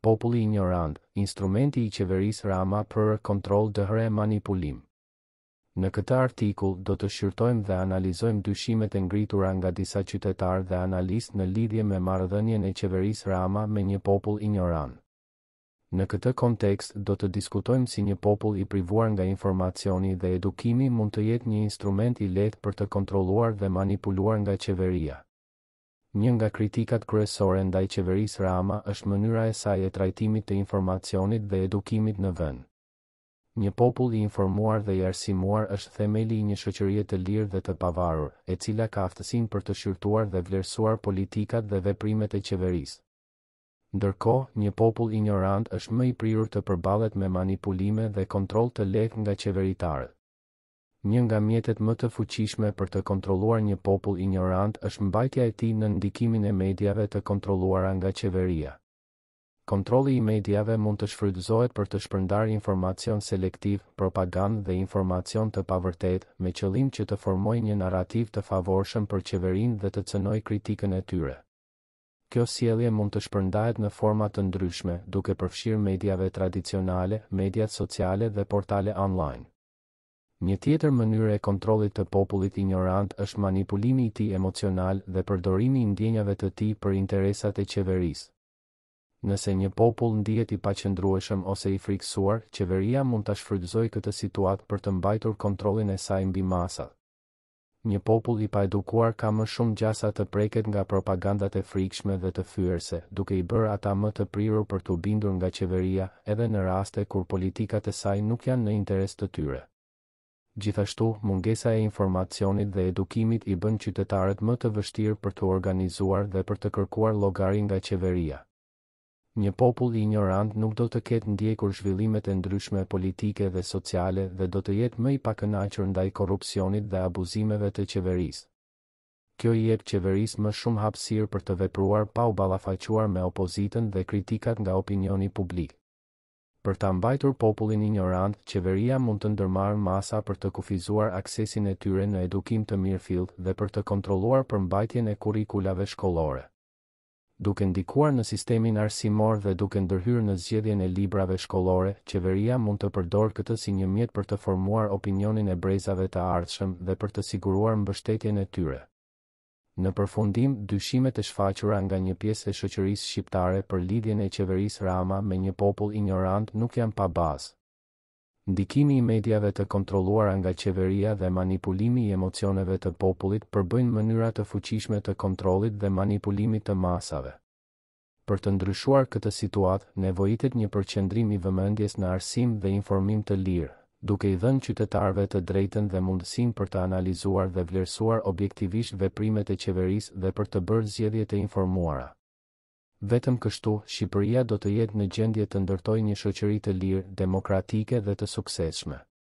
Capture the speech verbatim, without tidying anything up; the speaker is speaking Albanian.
Populli Injorant, instrumenti i qeverisë Rama për kontroll, dëhre, manipulim. Në këtë artikull do të shqyrtojmë dhe analizojmë dyshimet e ngritura nga disa qytetarë dhe analistë në lidhje me marrëdhënien e qeverisë Rama me një popull injorant. Në këtë kontekst do të diskutojmë si një popull i privuar nga informacioni dhe edukimi mund të jetë një instrument i lehtë për të kontrolluar dhe manipuluar nga qeveria. Një nga kritikat kryesore ndaj qeverisë Rama është mënyra e saj e trajtimit të informacionit dhe edukimit në vend. Një popull i informuar dhe i arsimuar është themeli i një shoqërie të lirë dhe të pavarur, e cila ka aftësinë për të shqyrtuar dhe vlerësuar politikat dhe veprimet e qeverisë. Ndërkohë, një popull injorant është më i prirur të përballet me manipulime dhe kontroll të lehtë nga qeveritarët. Një nga mjetet më të fuqishme për të kontrolluar një popull injorant është mbajtja e tij në ndikimin e mediave të kontrolluara nga qeveria. Kontrolli i mediave mund të shfrytëzohet për të shpërndarë informacion selektiv, propagandë dhe informacion të pavërtetë, me qëllim që të formojë një narrativ të favorshëm për qeverinë dhe të cënojë kritikën e tyre. Kjo sjellje mund të shpërndahet në forma të ndryshme, duke përfshirë mediave tradicionale, mediat sociale dhe portale online. Një tjetër mënyrë e kontrollit të popullit injorant është manipulimi i tij emocional dhe përdorimi i ndjenjave të tij për interesat e qeverisë. Nëse një popull ndihet i paqëndrueshëm ose i frikësuar, qeveria mund ta shfrytëzojë këtë situatë për të mbajtur kontrollin e saj mbi masat. Një popull i paedukuar ka më shumë gjasa të preket nga propagandat e frikshme dhe të fyerse, duke i bërë ata më të prirur për të bindur nga qeveria, edhe në raste kur politikat e saj nuk janë në interes të tyre. Gjithashtu, mungesa e informacionit dhe edukimit i bën qytetarët më të vështirë për të organizuar dhe për të kërkuar llogari nga qeveria. Një popull i injorant nuk do të ketë ndjekur zhvillimet e ndryshme politike dhe sociale dhe do të jetë më i pakënaqur ndaj korrupsionit dhe abuzimeve të qeverisë. Kjo i jep qeverisë më shumë hapësirë për të vepruar pa u ballafaquar me opozitën dhe kritikat nga opinioni publik. Për ta mbajtur popullin injorant, qeveria mund të ndërmarrë masa për të kufizuar aksesin e tyre në edukim të mirëfillt dhe për të kontrolluar përmbajtjen e kurrikulave shkollore. Duke ndikuar në sistemin arsimor dhe duke ndërhyrë në zgjedhjen e librave shkollore, qeveria mund të përdorë këtë si një mjet për të formuar opinionin e brezave të ardhshëm dhe për të siguruar mbështetjen e tyre. Në përfundim, dyshimet e shfaqura nga një pjesë e shoqërisë shqiptare për lidhjen e qeverisë Rama me një popull injorant nuk janë pa bazë. Ndikimi i mediave të kontrolluara nga qeveria dhe manipulimi i emocioneve të popullit përbëjnë mënyra të fuqishme të kontrollit dhe manipulimit të masave. Për të ndryshuar këtë situatë, nevojitet një përqendrim i vëmendjes në arsim dhe informim të lirë, duke i dhënë qytetarëve të drejtën dhe mundësinë për të analizuar dhe vlerësuar objektivisht veprimet e qeverisë dhe për të bërë zgjedhje të informuara. Vetëm kështu, Shqipëria do të jetë në gjendje të ndërtojë një shoqëri të lirë, demokratike dhe të suksesshme.